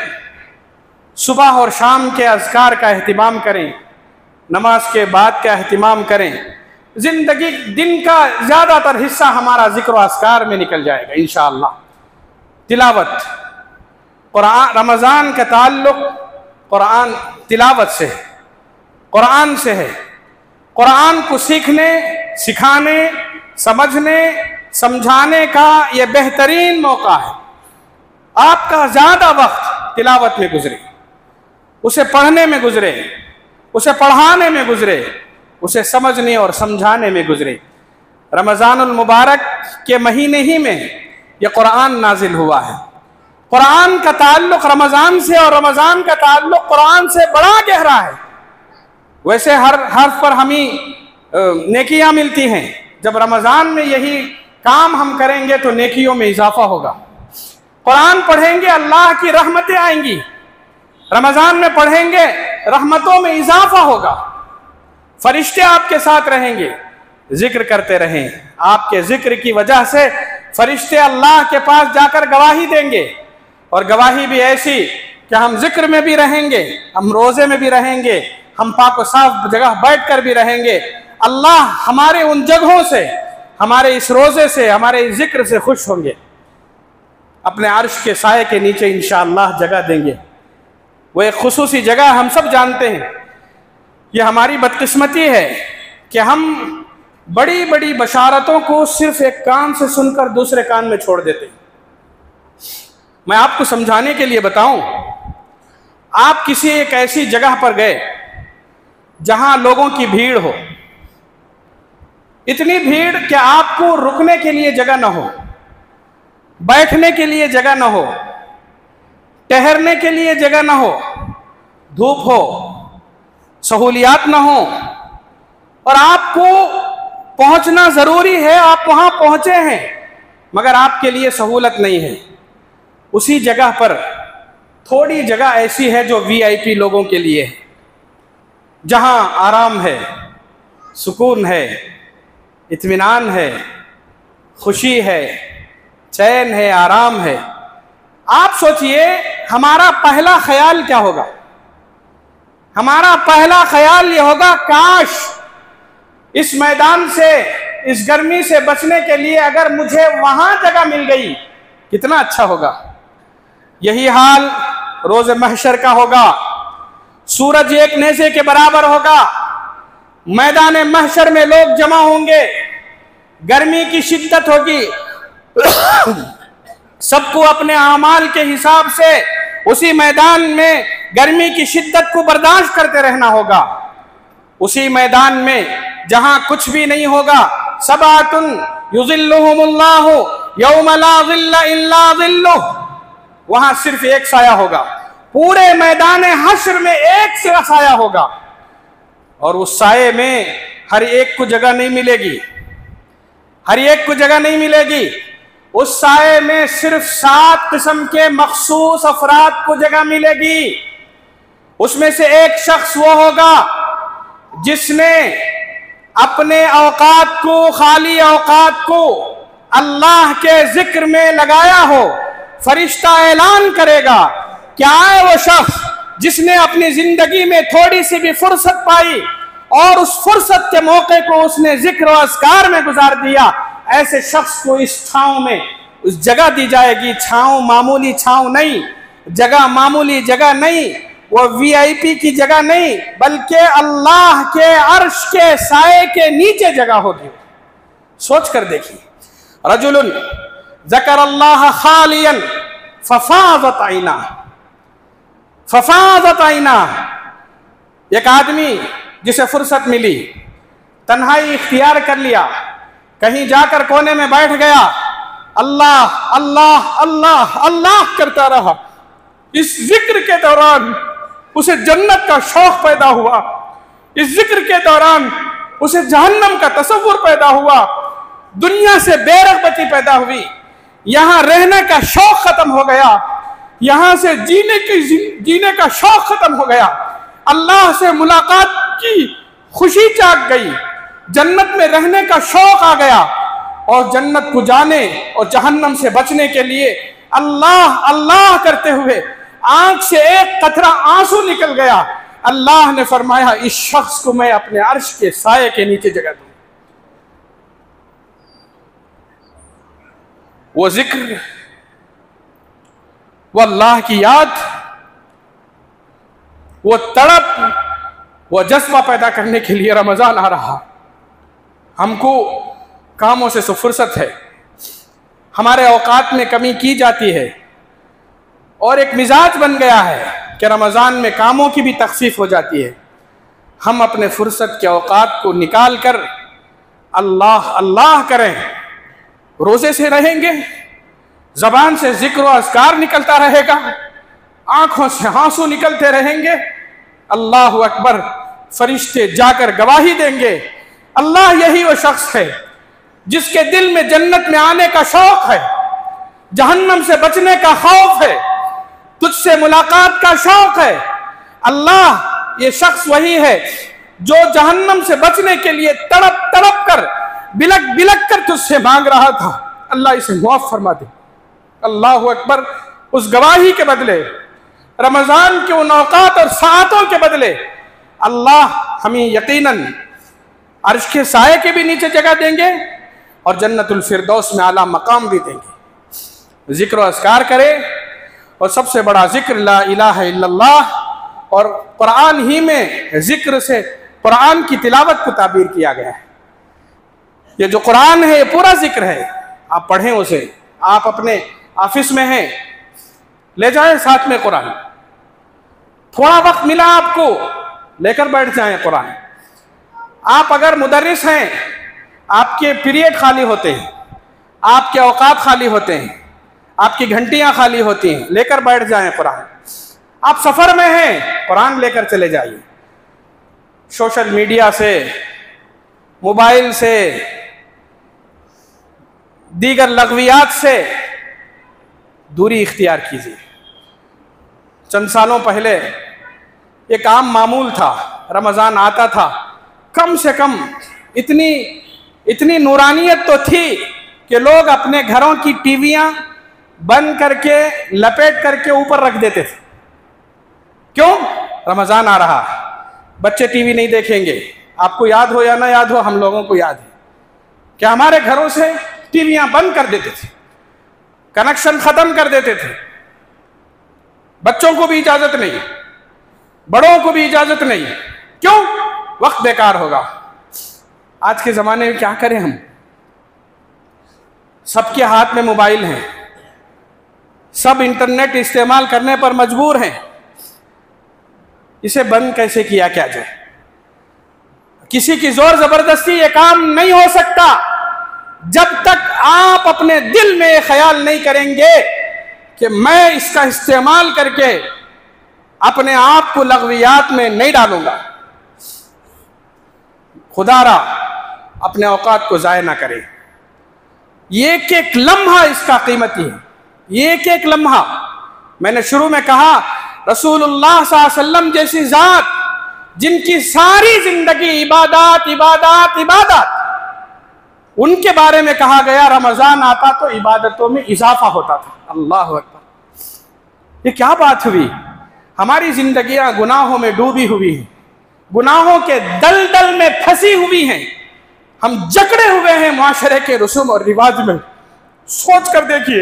[SPEAKER 1] सुबह और शाम के अज़कार का अहतिमाम करें, नमाज के बाद का अहतिमाम करें। ज़िंदगी दिन का ज़्यादातर हिस्सा हमारा ज़िक्र अज़कार में निकल जाएगा इंशाअल्लाह। तिलावत, कुरान, रमज़ान का ताल्लुक़ कुरान तिलावत से है, कुरान से है। कुरान को सीखने, सिखाने, समझने, समझाने का यह बेहतरीन मौका है। आपका ज़्यादा वक्त तिलावत में गुजरे, उसे पढ़ने में गुजरे, उसे पढ़ाने में गुजरे, उसे समझने और समझाने में गुजरे। रमज़ानुल मुबारक के महीने ही में यह कुरान नाजिल हुआ है। कुरान का ताल्लुक़ रमज़ान से और रमज़ान का ताल्लुक़ कुरान से बड़ा गहरा है। वैसे हर हर्फ पर हमें नेकियां मिलती हैं, जब रमज़ान में यही काम हम करेंगे तो नेकियों में इजाफा होगा। कुरान पढ़ेंगे अल्लाह की रहमतें आएंगी, रमज़ान में पढ़ेंगे रहमतों में इजाफा होगा, फरिश्ते आपके साथ रहेंगे। जिक्र करते रहें, आपके जिक्र की वजह से फरिश्ते अल्लाह के पास जाकर गवाही देंगे, और गवाही भी ऐसी कि हम जिक्र में भी रहेंगे, हम रोज़े में भी रहेंगे, हम पाक साफ जगह बैठ कर भी रहेंगे। अल्लाह हमारे उन जगहों से, हमारे इस रोज़े से, हमारे इस जिक्र से खुश होंगे, अपने अर्श के साए के नीचे इंशाअल्लाह जगह देंगे। वो एक खुसूसी जगह हम सब जानते हैं। यह हमारी बदकिस्मती है कि हम बड़ी बड़ी बशारतों को सिर्फ एक कान से सुनकर दूसरे कान में छोड़ देते हैं। मैं आपको समझाने के लिए बताऊं, आप किसी एक ऐसी जगह पर गए जहां लोगों की भीड़ हो, इतनी भीड़ कि आपको रुकने के लिए जगह न हो, बैठने के लिए जगह न हो, ठहरने के लिए जगह न हो, धूप हो, सहूलियात न हो, और आपको पहुंचना ज़रूरी है, आप वहां पहुंचे हैं मगर आपके लिए सहूलत नहीं है। उसी जगह पर थोड़ी जगह ऐसी है जो वीआईपी लोगों के लिए है, जहां आराम है, सुकून है, इत्मीनान है, खुशी है, चैन है, आराम है। आप सोचिए हमारा पहला ख्याल क्या होगा? हमारा पहला ख्याल ये होगा, काश इस मैदान से, इस गर्मी से बचने के लिए अगर मुझे वहां जगह मिल गई, कितना अच्छा होगा। यही हाल रोज़े महशर का होगा। सूरज एक नेज़े के बराबर होगा, मैदान महशर में लोग जमा होंगे, गर्मी की शिद्दत होगी, सबको अपने आमाल के हिसाब से उसी मैदान में गर्मी की शिद्दत को बर्दाश्त करते रहना होगा। उसी मैदान में जहां कुछ भी नहीं होगा, सबातुन युज़िल्लुहुमुल्लाहु यौम ला ज़िल्ला इल्ला ज़िल्लुह, वहां सिर्फ एक साया होगा। पूरे मैदान हश्र में एक से साया होगा, और उस साये में हर एक को जगह नहीं मिलेगी, हर एक को जगह नहीं मिलेगी। उस साये में सिर्फ सात किस्म के मखसूस अफराद को जगह मिलेगी। उसमें से एक शख्स वो होगा जिसने अपने औकात को, खाली औकात को अल्लाह के जिक्र में लगाया हो। फरिश्ता ऐलान करेगा, क्या है वो शख्स जिसने अपनी जिंदगी में थोड़ी सी भी फुर्सत पाई और उस फुर्सत के मौके को उसने जिक्र और अस्कार में गुजार दिया। ऐसे शख्स को इस छांव में उस जगह दी जाएगी। छांव मामूली छांव नहीं, जगह मामूली जगह नहीं, वो वीआईपी की जगह नहीं, बल्कि अल्लाह के अर्श के साए के नीचे जगह होगी। सोच कर देखिए, रजुलुन ज़कर अल्लाह खालियन फफाज़त आइना, फफाज़त आइना, एक आदमी जिसे फुर्सत मिली, तन्हाई इख्तियार कर लिया, कहीं जाकर कोने में बैठ गया, अल्लाह अल्लाह अल्लाह अल्लाह करता रहा। इस जिक्र के दौरान उसे जन्नत का शौक पैदा हुआ, इस जिक्र के दौरान उसे जहन्नम का तसव्वुर पैदा हुआ, दुनिया से बेरगबती पैदा हुई, यहां रहने का शौक खत्म हो गया, यहां से जीने की जीने का शौक खत्म हो गया, अल्लाह से मुलाकात की खुशी जाग गई, जन्नत में रहने का शौक आ गया, और जन्नत को जाने और जहन्नम से बचने के लिए अल्लाह अल्लाह करते हुए आंख से एक कतरा आंसू निकल गया। अल्लाह ने फरमाया, इस शख्स को मैं अपने अर्श के साये के नीचे जगह दूं। वो जिक्र, वो अल्लाह की याद, वो तड़प, वो जज्बा पैदा करने के लिए रमजान आ रहा। हमको कामों से सो फुर्सत है, हमारे औकात में कमी की जाती है, और एक मिजाज बन गया है कि रमज़ान में कामों की भी तखफीफ हो जाती है। हम अपने फुर्सत के औकात को निकाल कर अल्लाह अल्लाह करें, रोज़े से रहेंगे, ज़बान से जिक्र और अज़कार निकलता रहेगा, आँखों से आंसू निकलते रहेंगे, अल्लाह अकबर, फरिश्ते जाकर गवाही देंगे, अल्लाह यही वो शख्स है जिसके दिल में जन्नत में आने का शौक है, जहन्नम से बचने का खौफ है, तुझसे मुलाकात का शौक है। अल्लाह ये शख्स वही है जो जहन्नम से बचने के लिए तड़प तड़प कर, बिलक बिलक कर तुझसे मांग रहा था। अल्लाह इसे मुआफ फरमा दे। अल्लाह अकबर। उस गवाही के बदले, रमजान के उन औकात और सातों के बदले अल्लाह हमें यकीनन अर्श के साये के भी नीचे जगह देंगे और जन्नतुल फिरदौस में आला मकाम भी देंगे। जिक्र और अस्कार करे, और सबसे बड़ा जिक्र ला इलाहा इल्लल्लाह, और कुरान ही में जिक्र से कुरान की तिलावत को ताबीर किया गया है। ये जो कुरान है ये पूरा जिक्र है, आप पढ़ें उसे। आप अपने ऑफिस में हैं, ले जाएं साथ में कुरान, थोड़ा वक्त मिला आपको, लेकर बैठ जाएं कुरान। आप अगर मुदर्रिस हैं, आपके पीरियड खाली होते हैं, आपके औकात खाली होते हैं, आपकी घंटियां खाली होती हैं, लेकर बैठ जाएं कुरान। आप सफर में हैं, कुरान लेकर चले जाइए। सोशल मीडिया से, मोबाइल से, दीगर लगवियात से दूरी इख्तियार कीजिए। चंद सालों पहले एक आम मामूल था, रमज़ान आता था, कम से कम इतनी इतनी नूरानियत तो थी कि लोग अपने घरों की टीवियां बंद करके, लपेट करके ऊपर रख देते थे। क्यों? रमज़ान आ रहा, बच्चे टीवी नहीं देखेंगे। आपको याद हो या ना याद हो, हम लोगों को याद है कि हमारे घरों से टीवियां बंद कर देते थे, कनेक्शन खत्म कर देते थे। बच्चों को भी इजाजत नहीं, बड़ों को भी इजाजत नहीं। क्यों? वक्त बेकार होगा। आज के जमाने में क्या करें हम? सबके हाथ में मोबाइल हैं, सब इंटरनेट इस्तेमाल करने पर मजबूर हैं। इसे बंद कैसे किया क्या जाए? किसी की जोर जबरदस्ती ये काम नहीं हो सकता। जब तक आप अपने दिल में ये ख्याल नहीं करेंगे कि मैं इसका इस्तेमाल करके अपने आप को लग़वियात में नहीं डालूंगा। खुदारा अपने औकात को ज़ाया ना करें। ये एक एक लम्हा इसका कीमती है, ये एक एक लम्हा। मैंने शुरू में कहा रसूलुल्लाह सल्लल्लाहु अलैहि वसल्लम जैसी ज़ात जिनकी सारी जिंदगी इबादत इबादत इबादत, उनके बारे में कहा गया रमज़ान आता तो इबादतों में इजाफा होता था। अल्लाह अकबर। ये क्या बात हुई? हमारी जिंदगियां गुनाहों में डूबी हुई हैं, गुनाहों के दलदल में फंसी हुई हैं, हम जकड़े हुए हैं माशरे के रसूम और रिवाज में। सोच कर देखिए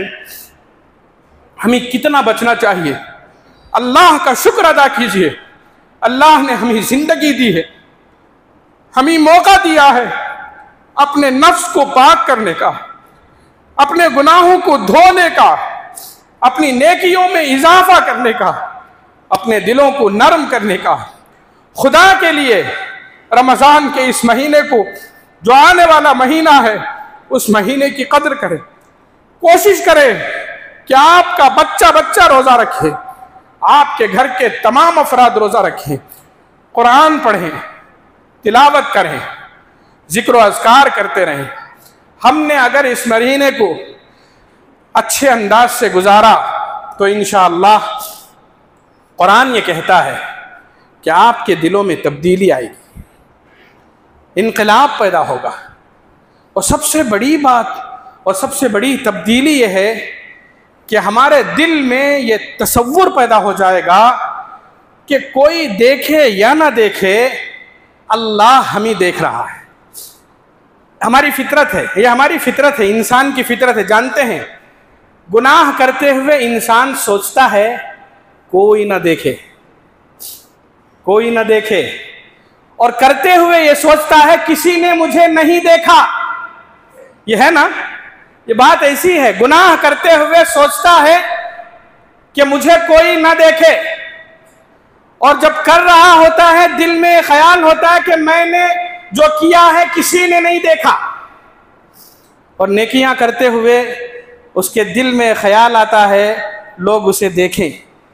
[SPEAKER 1] हमें कितना बचना चाहिए। अल्लाह का शुक्र अदा कीजिए, अल्लाह ने हमें जिंदगी दी है, हमें मौका दिया है अपने नफ्स को पाक करने का, अपने गुनाहों को धोने का, अपनी नेकियों में इजाफा करने का, अपने दिलों को नरम करने का। खुदा के लिए रमज़ान के इस महीने को, जो आने वाला महीना है, उस महीने की कदर करें। कोशिश करें कि आपका बच्चा बच्चा रोज़ा रखे, आपके घर के तमाम अफराद रोज़ा रखें, कुरान पढ़ें, तिलावत करें, जिक्र व अज़कार करते रहें। हमने अगर इस महीने को अच्छे अंदाज से गुजारा तो इंशाअल्लाह कुरान ये कहता है कि आपके दिलों में तब्दीली आएगी, इनकलाब पैदा होगा। और सबसे बड़ी बात और सबसे बड़ी तब्दीली ये है कि हमारे दिल में ये तसव्वुर पैदा हो जाएगा कि कोई देखे या ना देखे, अल्लाह हमें देख रहा है। हमारी फितरत है, ये हमारी फितरत है, इंसान की फितरत है। जानते हैं गुनाह करते हुए इंसान सोचता है कोई ना देखे, कोई ना देखे, और करते हुए ये सोचता है किसी ने मुझे नहीं देखा। ये है ना, ये बात ऐसी है। गुनाह करते हुए सोचता है कि मुझे कोई ना देखे, और जब कर रहा होता है दिल में ख्याल होता है कि मैंने जो किया है किसी ने नहीं देखा। और नेकियां करते हुए उसके दिल में ख्याल आता है लोग उसे देखें,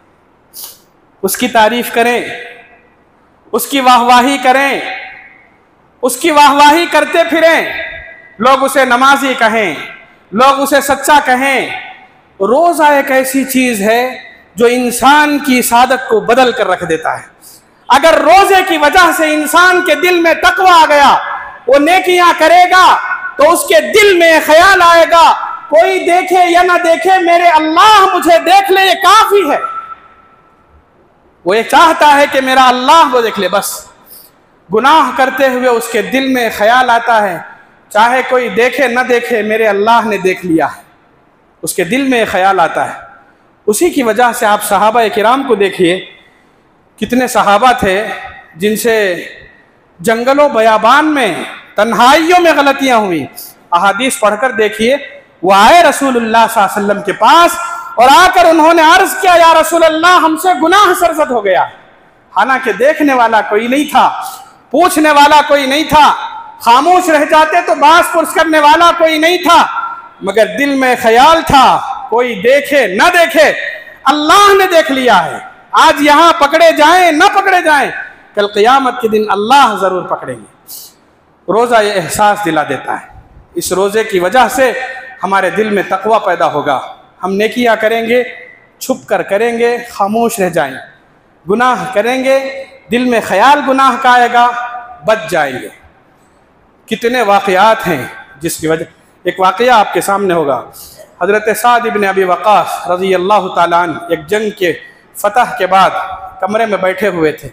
[SPEAKER 1] उसकी तारीफ करें, उसकी वाहवाही करें, उसकी वाहवाही करते फिरें, लोग उसे नमाजी कहें, लोग उसे सच्चा कहें। रोज़ा एक ऐसी चीज है जो इंसान की सादत को बदल कर रख देता है। अगर रोजे की वजह से इंसान के दिल में तकवा आ गया, वो नेकियां करेगा तो उसके दिल में ख्याल आएगा कोई देखे या ना देखे, मेरे अल्लाह मुझे देख ले, ये काफी है। वो ये चाहता है कि मेरा अल्लाह वो देख ले बस। गुनाह करते हुए उसके दिल में ख्याल आता है चाहे कोई देखे ना देखे, मेरे अल्लाह ने देख लिया है, उसके दिल में ख्याल आता है। उसी की वजह से आप सहाबा किराम को देखिए, कितने सहाबा थे जिनसे जंगलों बयाबान में तन्हाइयों में गलतियां हुई। अहादीस पढ़कर देखिए, वो आए रसूलुल्लाह सल्लल्लाहु अलैहि वसल्लम के पास और आकर उन्होंने अर्ज किया, या रसूलल्लाह हमसे गुनाह सरजद हो गया। हालांकि देखने वाला कोई नहीं था, पूछने वाला कोई नहीं था, खामोश रह जाते तो बास पुरस करने वाला कोई नहीं था, मगर दिल में ख्याल था कोई देखे ना देखे, अल्लाह ने देख लिया है। आज यहां पकड़े जाएं ना पकड़े जाएं, कल क़यामत के दिन अल्लाह जरूर पकड़ेंगे। रोज़ा ये एहसास दिला देता है। इस रोज़े की वजह से हमारे दिल में तकवा पैदा होगा। हम नेकियां करेंगे, छुप कर करेंगे, खामोश रह जाएं। गुनाह करेंगे, दिल में ख्याल गुनाह का आएगा, बच जाएंगे। कितने वाक़यात हैं जिसकी वजह, एक वाक़या आपके सामने होगा। हज़रत साद इब्न अबी वक़ास रज़ी अल्लाह ताला अन्हु एक जंग के फतह के बाद कमरे में बैठे हुए थे।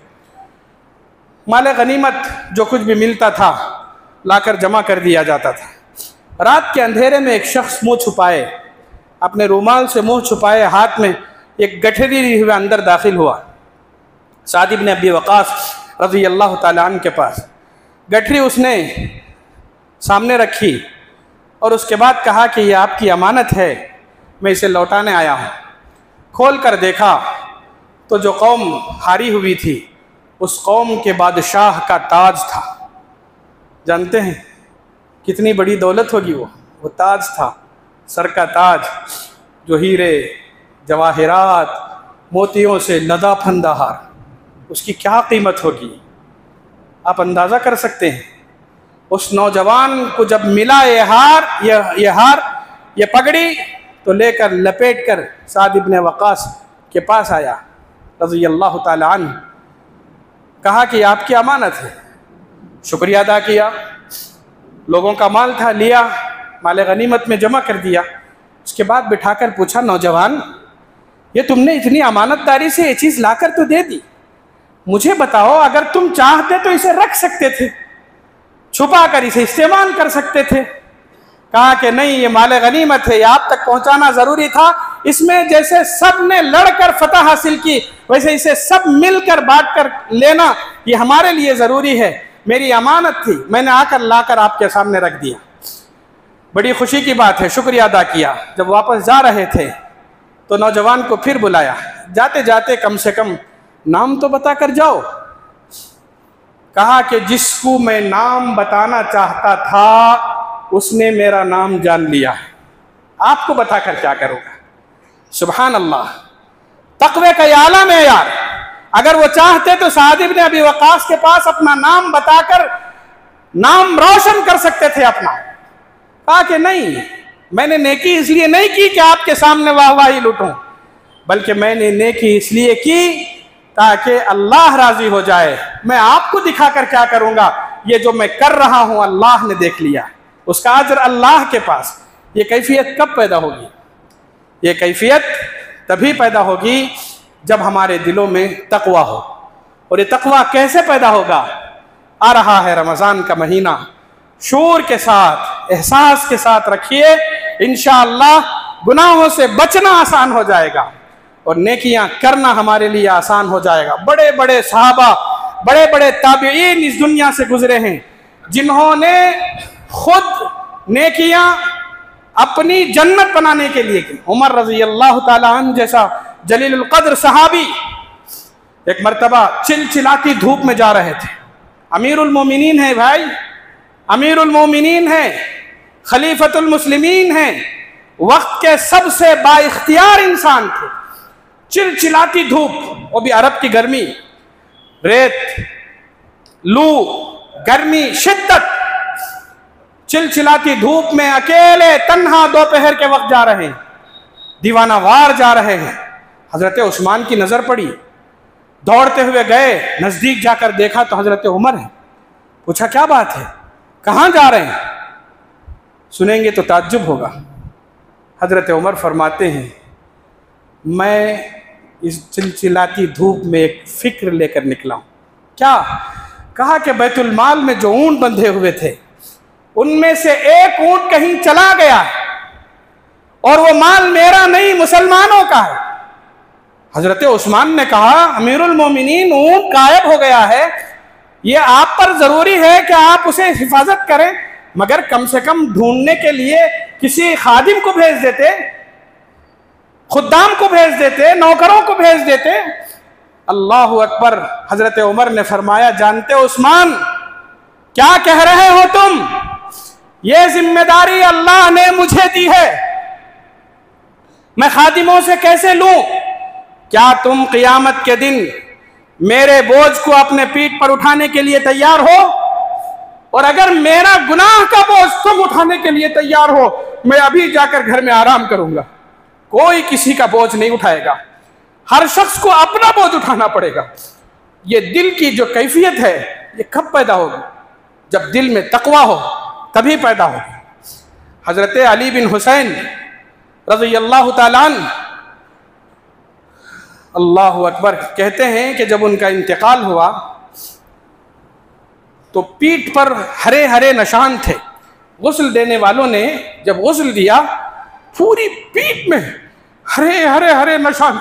[SPEAKER 1] माल गनीमत जो कुछ भी मिलता था लाकर जमा कर दिया जाता था। रात के अंधेरे में एक शख्स मुंह छुपाए, अपने रुमाल से मुंह छुपाए, हाथ में एक गठरी लिए हुए अंदर दाखिल हुआ साद इब्न अबी वक़ास रज़ी अल्लाह ताला अन्हु के पास। गठरी उसने सामने रखी और उसके बाद कहा कि यह आपकी अमानत है, मैं इसे लौटाने आया हूँ। खोल कर देखा तो जो कौम हारी हुई थी उस कौम के बादशाह का ताज था। जानते हैं कितनी बड़ी दौलत होगी वो। वो ताज था, सर का ताज, जो हीरे जवाहिरात मोतियों से लदा फंदा हार, उसकी क्या कीमत होगी आप अंदाज़ा कर सकते हैं। उस नौजवान को जब मिला ये हार ये ये हार ये पगड़ी, तो लेकर लपेट कर साद इब्ने वक़ास के पास आया रज़ी अल्लाह ताला अन्हु, कहा कि आपकी अमानत है। शुक्रिया अदा किया, लोगों का माल था, लिया, माल गनीमत में जमा कर दिया। उसके बाद बिठाकर पूछा, नौजवान ये तुमने इतनी अमानतदारी से ये चीज़ लाकर तो दे दी, मुझे बताओ अगर तुम चाहते तो इसे रख सकते थे, छुपा कर इसे इस्तेमाल कर सकते थे। कहा कि नहीं, ये माल गनीमत है, ये आप तक पहुंचाना जरूरी था। इसमें जैसे सब ने लड़कर फतह हासिल की, वैसे इसे सब मिलकर बांट कर लेना ये हमारे लिए जरूरी है। मेरी अमानत थी, मैंने आकर लाकर आपके सामने रख दिया। बड़ी खुशी की बात है, शुक्रिया अदा किया। जब वापस जा रहे थे तो नौजवान को फिर बुलाया, जाते जाते कम से कम नाम तो बता कर जाओ। कहा कि जिसको मैं नाम बताना चाहता था उसने मेरा नाम जान लिया है, आपको बताकर क्या करूँगा। सुभान अल्लाह, तक़वे का आलम है यार। अगर वो चाहते तो साद इब्ने अबी वक़ास के पास अपना नाम बताकर नाम रोशन कर सकते थे अपना। कहा कि नहीं, मैंने नेकी इसलिए नहीं की कि आपके सामने वाहवाही लूटूं, बल्कि मैंने नेकी इसलिए की ताकि अल्लाह राजी हो जाए। मैं आपको दिखाकर क्या करूंगा, ये जो मैं कर रहा हूं अल्लाह ने देख लिया, उसका अजर अल्लाह के पास। ये कैफियत कब पैदा होगी? ये कैफियत तभी पैदा होगी जब हमारे दिलों में तकवा हो। और ये तकवा कैसे पैदा होगा? आ रहा है रमज़ान का महीना, शूर के साथ, एहसास के साथ रखिए, इंशाअल्लाह गुनाहों से बचना आसान हो जाएगा और नेकियां करना हमारे लिए आसान हो जाएगा। बड़े बड़े सहाबा, बड़े बड़े ताबिईन इस दुनिया से गुजरे हैं जिन्होंने खुद नेकियां अपनी जन्नत बनाने के लिए की। उमर रज़ी अल्लाह ताला अन्हु जैसा जलीलुल क़द्र सहाबी एक मर्तबा चिलचिलाती धूप में जा रहे थे। अमीरुल मोमिनीन है भाई, अमीरुल मोमिनीन है, खलीफतुल मुस्लिमीन है, वक्त के सबसे बाइख्तियार इंसान थे। चिलचिलाती धूप, वो भी अरब की गर्मी, रेत, लू, गर्मी, शिद्दत, चिलचिलाती धूप में अकेले तन्हा दोपहर के वक्त जा रहे हैं, दीवाना वार जा रहे हैं। हजरत उस्मान की नजर पड़ी, दौड़ते हुए गए, नजदीक जाकर देखा तो हजरत उमर है। पूछा क्या बात है, कहाँ जा रहे हैं? सुनेंगे तो ताज्जुब होगा। हजरत उमर फरमाते हैं, मैं इस चिलचिलाती धूप में एक फिक्र लेकर निकला हूँ। क्या? कहा कि बैतुल माल में जो ऊंट बंधे हुए थे उनमें से एक ऊंट कहीं चला गया है और वो माल मेरा नहीं, मुसलमानों का है। हजरत उस्मान ने कहा, अमीरुल मोमिनीन, ऊंट गायब हो गया है, ये आप पर जरूरी है कि आप उसे हिफाजत करें, मगर कम से कम ढूंढने के लिए किसी खादिम को भेज देते, खुद्दाम को भेज देते, नौकरों को भेज देते। अल्लाहु अकबर। हजरत उमर ने फरमाया, जानते हो उस्मान, क्या कह रहे हो तुम? ये जिम्मेदारी अल्लाह ने मुझे दी है, मैं खादिमों से कैसे लूं? क्या तुम क़ियामत के दिन मेरे बोझ को अपने पीठ पर उठाने के लिए तैयार हो? और अगर मेरा गुनाह का बोझ तुम उठाने के लिए तैयार हो, मैं अभी जाकर घर में आराम करूंगा। कोई किसी का बोझ नहीं उठाएगा, हर शख्स को अपना बोझ उठाना पड़ेगा। ये दिल की जो कैफियत है, ये कब पैदा होगी? जब दिल में तकवा हो, तभी पैदा होगी। हजरत अली बिन हुसैन रज़ी अल्लाह ताला अन्हु, अल्लाहु अकबर, कहते हैं कि जब उनका इंतकाल हुआ तो पीठ पर हरे हरे निशान थे। गुस्ल देने वालों ने जब गुस्ल दिया, पूरी पीठ में हरे हरे हरे निशान।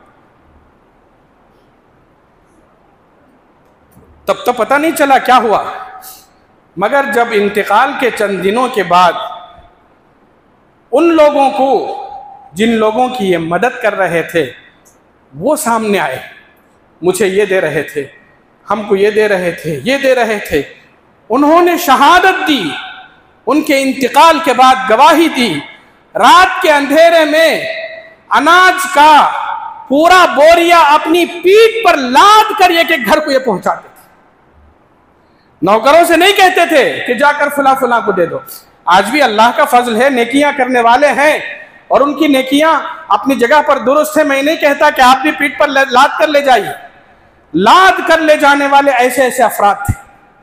[SPEAKER 1] तब तो पता नहीं चला क्या हुआ, मगर जब इंतकाल के चंद दिनों के बाद उन लोगों को, जिन लोगों की ये मदद कर रहे थे, वो सामने आए, मुझे ये दे रहे थे, हमको ये दे रहे थे, ये दे रहे थे, उन्होंने शहादत दी, उनके इंतकाल के बाद गवाही दी। रात के अंधेरे में अनाज का पूरा बोरिया अपनी पीठ पर लाद कर एक एक घर को ये पहुंचाते थे। नौकरों से नहीं कहते थे कि जाकर फुला फुला को दे दो। आज भी अल्लाह का फजल है, नेकियां करने वाले हैं और उनकी नेकियां अपनी जगह पर दुरुस्त है। मैं नहीं कहता कि आप भी पीठ पर लाद कर ले जाइए। लाद कर ले जाने वाले ऐसे ऐसे अफराद थे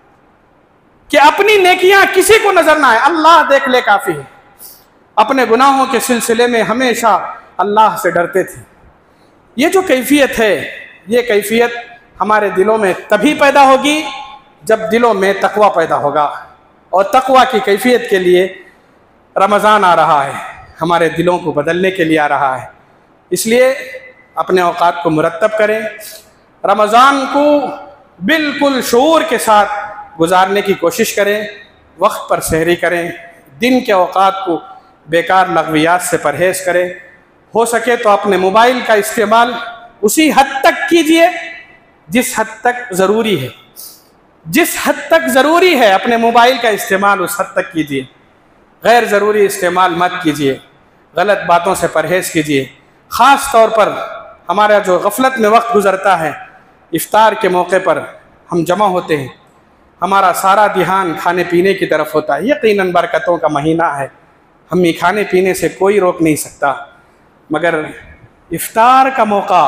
[SPEAKER 1] कि अपनी नेकियां किसी को नजर ना आए, अल्लाह देख ले काफी है। अपने गुनाहों के सिलसिले में हमेशा अल्लाह से डरते थे। ये जो कैफियत है, ये कैफियत हमारे दिलों में तभी पैदा होगी जब दिलों में तकवा पैदा होगा। और तकवा की कैफियत के लिए रमज़ान आ रहा है, हमारे दिलों को बदलने के लिए आ रहा है। इसलिए अपने औकात को मुरत्तब करें, रमज़ान को बिल्कुल शऊर के साथ गुजारने की कोशिश करें। वक्त पर सहरी करें, दिन के औकात को बेकार लग़वियात से परहेज़ करें। हो सके तो अपने मोबाइल का इस्तेमाल उसी हद तक कीजिए जिस हद तक ज़रूरी है। जिस हद तक ज़रूरी है अपने मोबाइल का इस्तेमाल उस हद तक कीजिए। गैर ज़रूरी इस्तेमाल मत कीजिए। गलत बातों से परहेज़ कीजिए। ख़ास तौर पर हमारा जो गफलत में वक्त गुज़रता है, इफ्तार के मौके पर हम जमा होते हैं, हमारा सारा ध्यान खाने पीने की तरफ होता है। यकीनन बरकतों का महीना है, हमें खाने पीने से कोई रोक नहीं सकता, मगर इफ्तार का मौका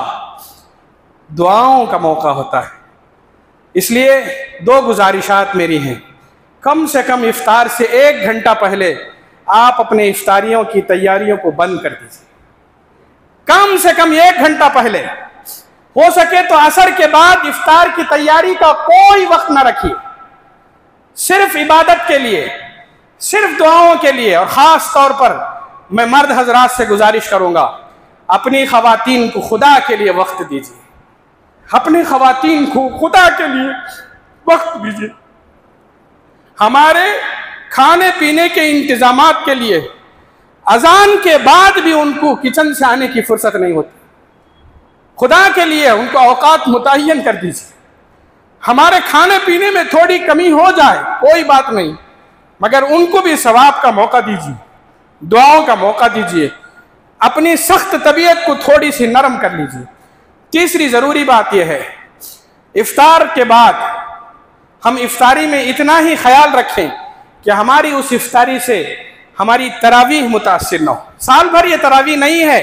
[SPEAKER 1] दुआओं का मौका होता है। इसलिए दो गुजारिशात मेरी हैं। कम से कम इफ्तार से एक घंटा पहले आप अपने इफ्तारियों की तैयारियों को बंद कर दीजिए। कम से कम एक घंटा पहले, हो सके तो असर के बाद इफ्तार की तैयारी का कोई वक्त ना रखिए। सिर्फ इबादत के लिए, सिर्फ दुआओं के लिए। और ख़ास तौर पर मैं मर्द हजरात से गुजारिश करूँगा, अपनी ख़वातीन को खुदा के लिए वक्त दीजिए। अपनी ख़वातीन को खुदा के लिए वक्त दीजिए। हमारे खाने पीने के इंतज़ामात के लिए अजान के बाद भी उनको किचन से आने की फुर्सत नहीं होती। खुदा के लिए उनको औकात मुतय्यन कर दीजिए। हमारे खाने पीने में थोड़ी कमी हो जाए कोई बात नहीं, मगर उनको भी सवाब का मौका दीजिए, दुआओं का मौका दीजिए। अपनी सख्त तबीयत को थोड़ी सी नरम कर लीजिए। तीसरी ज़रूरी बात यह है, इफ्तार के बाद हम इफ्तारी में इतना ही ख्याल रखें कि हमारी उस इफ्तारी से हमारी तरावीह मुतासिर न हो। साल भर ये तरावीह नहीं है,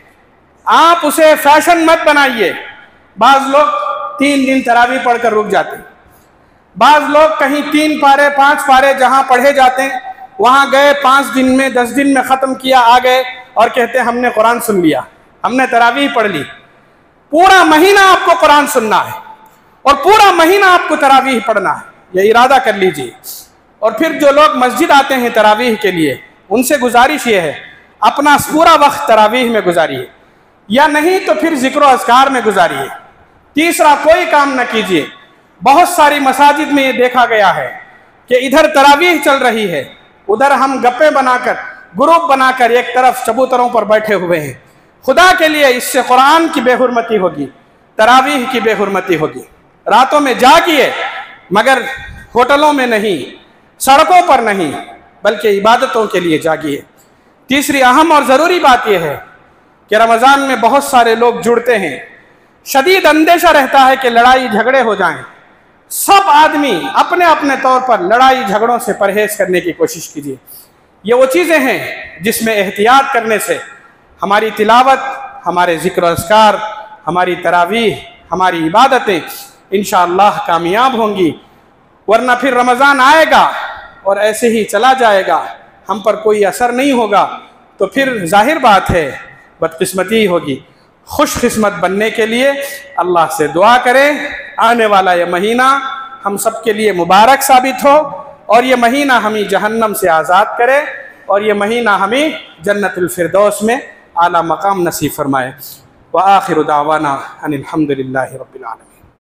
[SPEAKER 1] आप उसे फैशन मत बनाइए। बाज़ लोग तीन दिन तरावीह पढ़कर रुक जाते हैं। बाज़ लोग कहीं तीन पारे पाँच पारे जहाँ पढ़े जाते हैं वहाँ गए, पाँच दिन में दस दिन में ख़त्म किया, आ गए और कहते हैं हमने कुरान सुन लिया, हमने तरावीह पढ़ ली। पूरा महीना आपको कुरान सुनना है और पूरा महीना आपको तरावीह पढ़ना है, ये इरादा कर लीजिए। और फिर जो लोग मस्जिद आते हैं तरावीह के लिए, उनसे गुजारिश ये है अपना पूरा वक्त तरावीह में गुजारिए, या नहीं तो फिर जिक्र अज़कार में गुजारिए। तीसरा कोई काम न कीजिए। बहुत सारी मसाजिद में ये देखा गया है कि इधर तरावीह चल रही है, उधर हम गप्पे बनाकर, ग्रुप बनाकर एक तरफ चबूतरों पर बैठे हुए हैं। खुदा के लिए इससे कुरान की बेहुरमती होगी, तरावीह की बेहुरमती होगी। रातों में जागिए, मगर होटलों में नहीं, सड़कों पर नहीं, बल्कि इबादतों के लिए जागिए। तीसरी अहम और ज़रूरी बात यह है कि रमज़ान में बहुत सारे लोग जुड़ते हैं, शदीद अंदेशा रहता है कि लड़ाई झगड़े हो जाएं। सब आदमी अपने अपने तौर पर लड़ाई झगड़ों से परहेज़ करने की कोशिश कीजिए। ये वो चीज़ें हैं जिसमें एहतियात करने से हमारी तिलावत, हमारे ज़िक्र अज़कार, हमारी तरावीह, हमारी इबादतें इंशाअल्लाह कामयाब होंगी। वरना फिर रमज़ान आएगा और ऐसे ही चला जाएगा, हम पर कोई असर नहीं होगा, तो फिर जाहिर बात है बदकिस्मती होगी। खुशकिस्मत बनने के लिए अल्लाह से दुआ करें, आने वाला यह महीना हम सब के लिए मुबारक साबित हो और ये महीना हमें जहन्नम से आज़ाद करे और ये महीना हमें जन्नतुल फिरदौस में आला मकाम नसीब फरमाए। व आखिरु दावाना अनिल हम्दुलिल्लाहि रब्बिल आलमीन।